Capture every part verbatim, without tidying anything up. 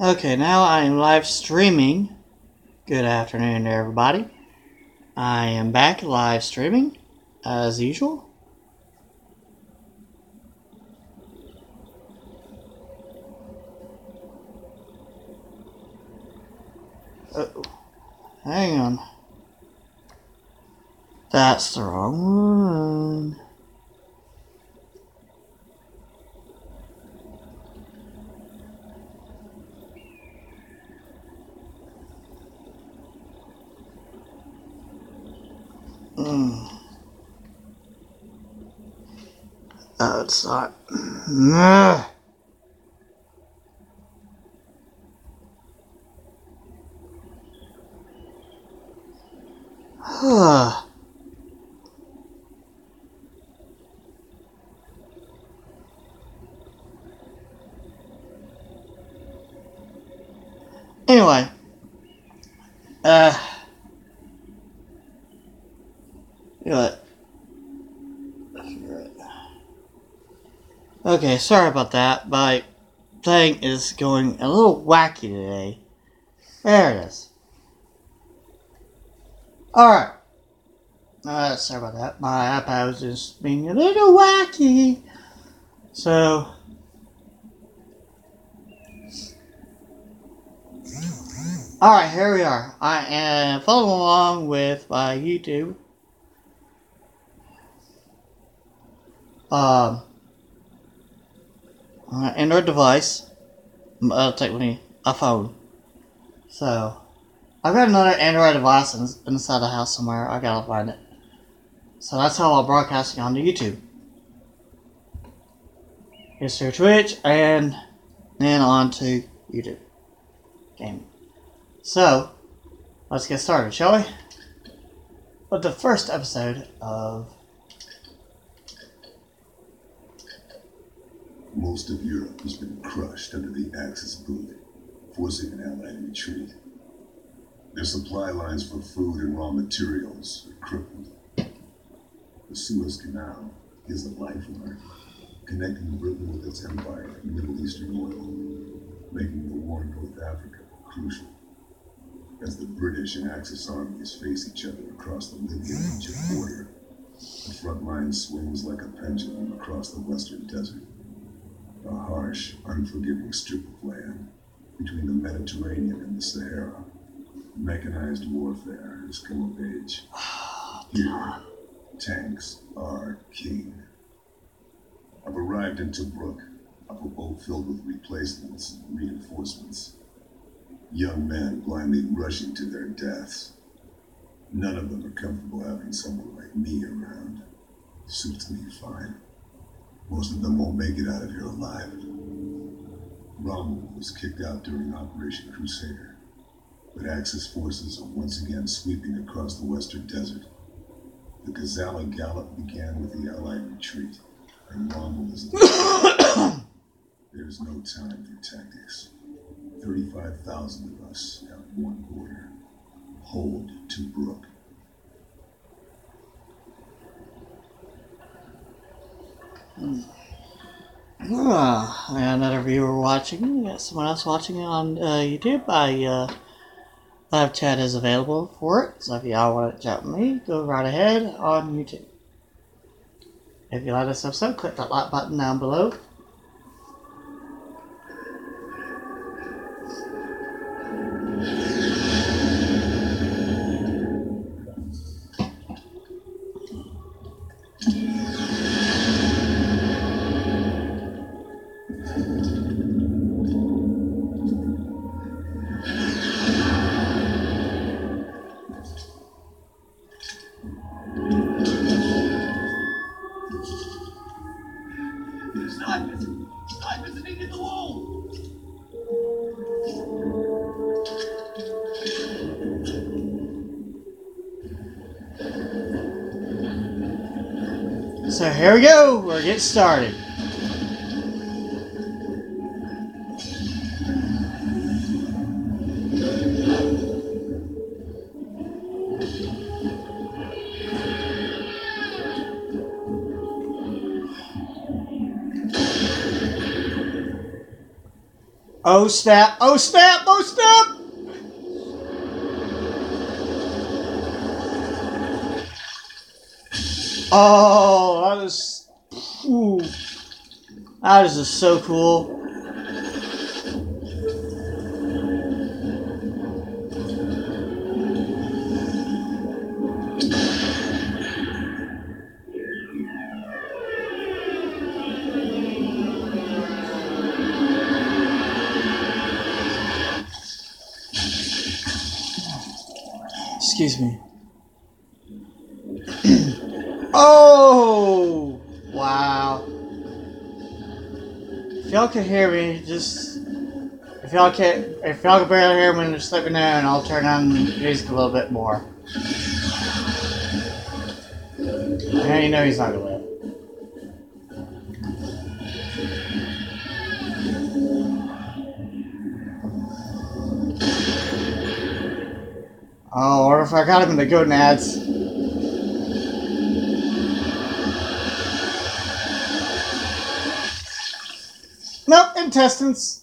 Okay, now I am live streaming. Good afternoon, everybody. I am back live streaming as usual. Oh, hang on. That's the wrong one. Mm. Oh, it's not. Anyway. Uh. You know what? Okay, sorry about that. My thing is going a little wacky today. There it is. Alright. Uh, sorry about that. My iPad was just being a little wacky. So. Alright, here we are. I am following along with my YouTube. Um. Uh, Android device. Uh, technically, a phone. So. I've got another Android device in, inside the house somewhere. I gotta find it. So that's how I'm broadcasting onto YouTube. Here's through Twitch and then on to YouTube. Gaming. So, let's get started, shall we? With the first episode of... Most of Europe has been crushed under the Axis boot, forcing an Allied retreat. Their supply lines for food and raw materials are crippled. The Suez Canal is a lifeline, connecting Britain with its empire and Middle Eastern oil, making the war in North Africa crucial. As the British and Axis armies face each other across the Libyan-Egypt border, the front line swings like a pendulum across the Western Desert. A harsh, unforgiving strip of land between the Mediterranean and the Sahara. Mechanized warfare has come of age. Here, tanks are king. I've arrived in Tobruk, up a boat filled with replacements and reinforcements. Young men blindly rushing to their deaths. None of them are comfortable having someone like me around. Suits me fine. Most of them won't make it out of here alive. Rommel was kicked out during Operation Crusader, but Axis forces are once again sweeping across the Western Desert. The Gazala Gallop began with the Allied retreat, and Rommel is the There's no time for tactics. thirty-five thousand of us have one order. Hold Tobruk. Uh, I got another viewer watching. I got someone else watching on uh, YouTube. I uh, live chat is available for it. So if y'all want to chat with me, go right ahead on YouTube. If you like this episode, click that like button down below. So here we go, we're getting started. Oh snap! Oh snap! Oh snap! Oh, that is... Ooh. That is just so cool. Excuse me. Oh! Wow. If y'all can hear me, just... If y'all can't... If y'all can barely hear me, just let me know and I'll turn on the music a little bit more. Now you know he's not gonna live. Oh, or if I got him in the gonads. Nope, intestines.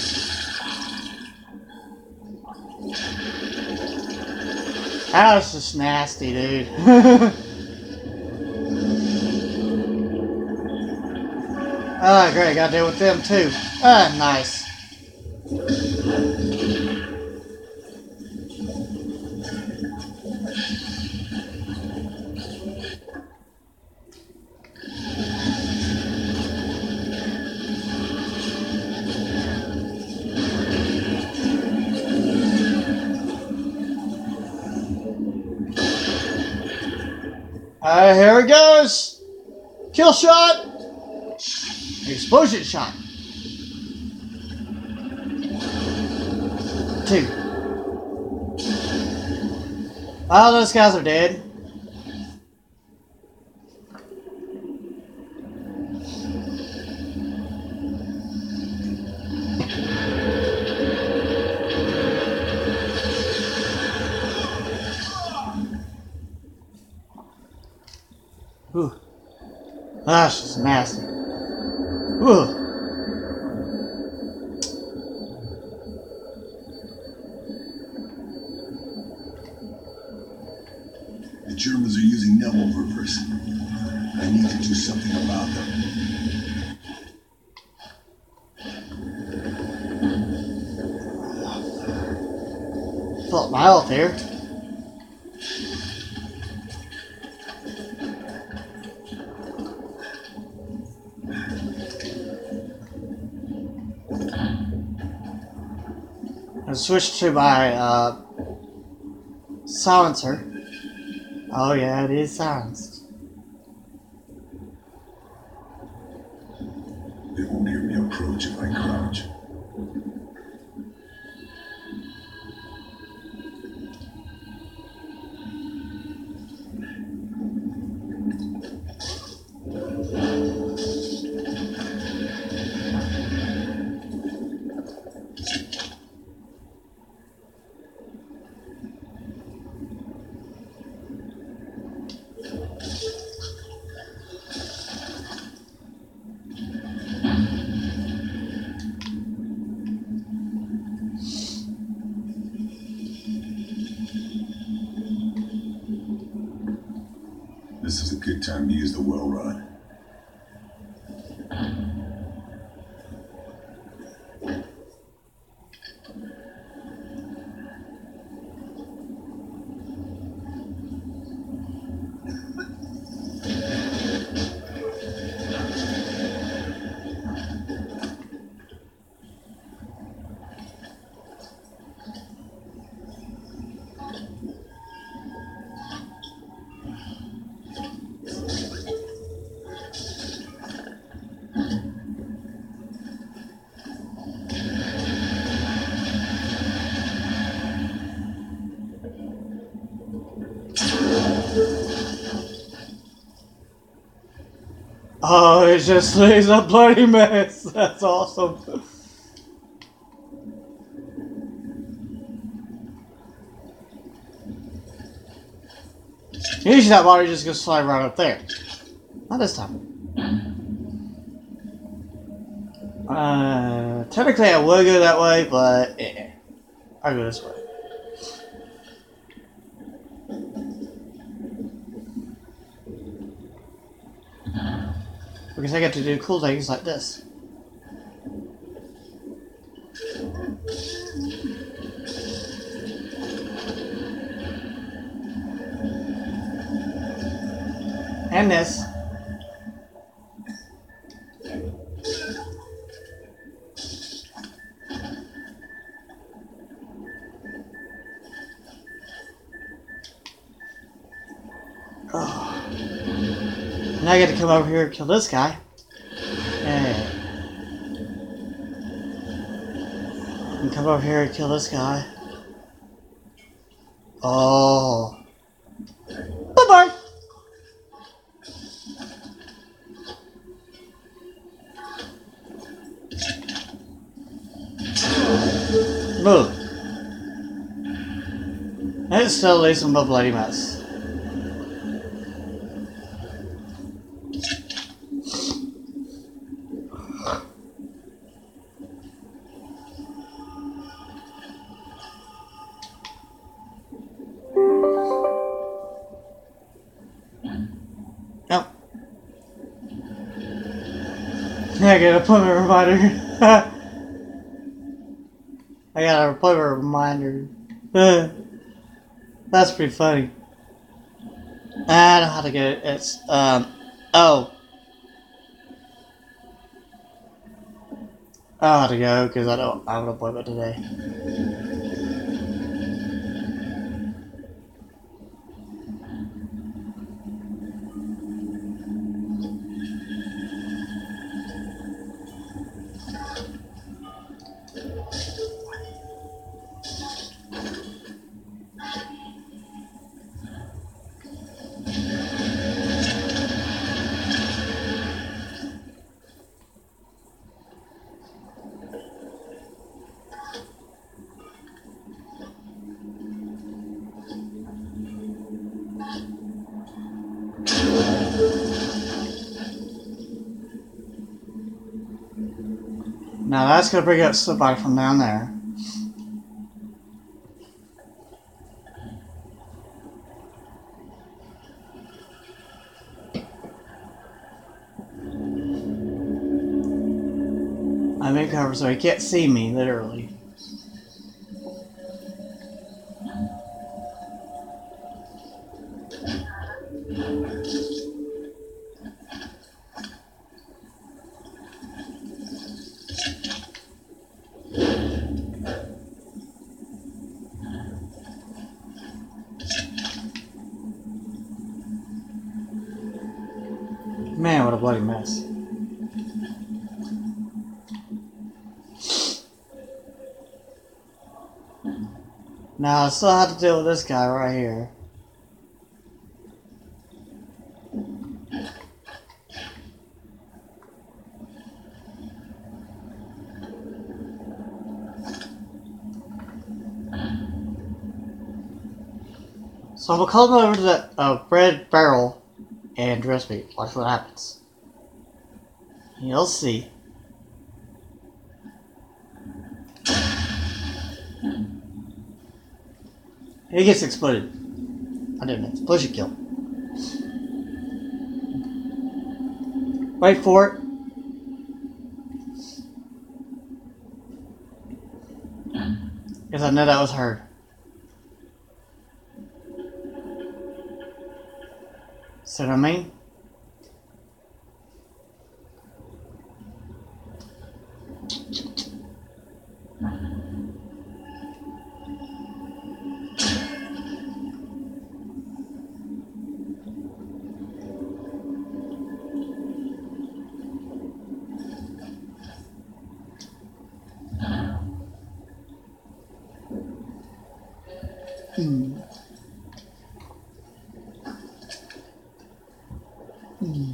That was just nasty, dude. Ah, great, gotta deal with them too. Ah, nice. Alright, here it goes. Kill shot. Explosion shot. Two. All those guys are dead. Ooh. That's just nasty. Ooh. The Germans are using Nebelwerfers. I need to do something about them. Felt my health here. I switched to my uh, silencer. Oh yeah, it is silenced. They won't hear me approach if I crouch. This is a good time to use the well rod. Oh, it just lays a bloody mess. That's awesome. Usually that body just goes fly right up there. Not this time. Uh, technically I would go that way, but eh, I'll go this way. Because I get to do cool things like this. And this. Oh. Now I get to come over here and kill this guy. Hey. And come over here and kill this guy. Oh. Bye-bye. Move. And it still leaves him a bloody mess. Nope. Yeah, I got a appointment reminder. I got a appointment reminder. That's pretty funny. I know how to get it. It's, um, oh. I know how to go because I don't have an appointment today. Now that's gonna bring up somebody from down there. I'm in cover so he can't see me, literally. Man, what a bloody mess. Now I still have to deal with this guy right here. So I'm gonna call him over to that uh, red barrel and dress me. Watch what happens. You'll see. He gets exploded. I didn't know. It's push a kill. Wait for it. Because I know that was her. See what I mean? Hmm. Hmm.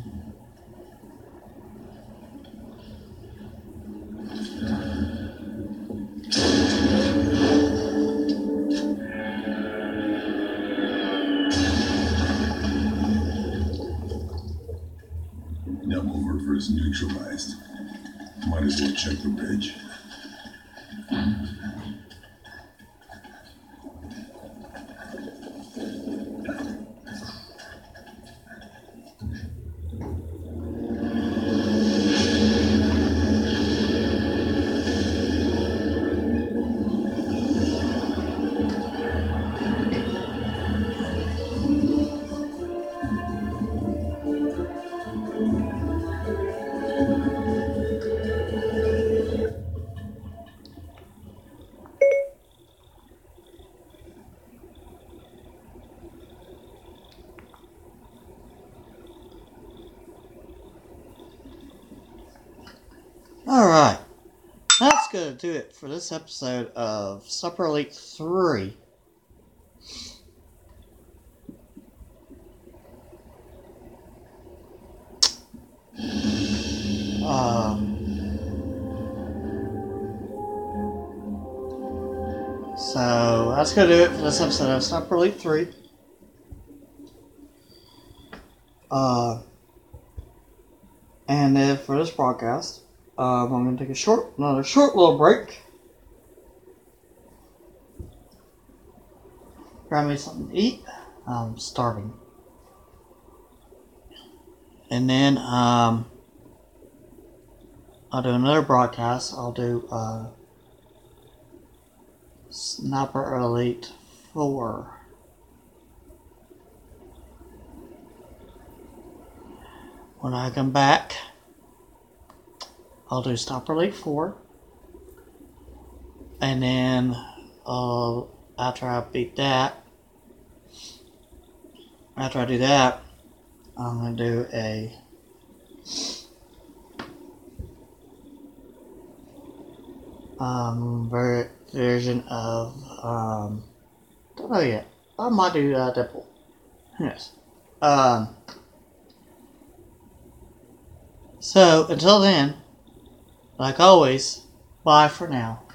Neutralized. My Might as well check the ridge. Alright, that's going to do it for this episode of Sniper Elite three. Um, so, that's going to do it for this episode of Sniper Elite three. Uh, and then for this broadcast, Um, I'm going to take a short, another short little break. Grab me something to eat. I'm starving. And then, um, I'll do another broadcast. I'll do, uh, Sniper Elite four. When I come back, I'll do Sniper Elite four, and then uh, after I beat that, after I do that, I'm going to do a um, ver- version of, um, don't know yet, I might do uh, Deadpool, yes. Um, so, until then, like always, bye for now.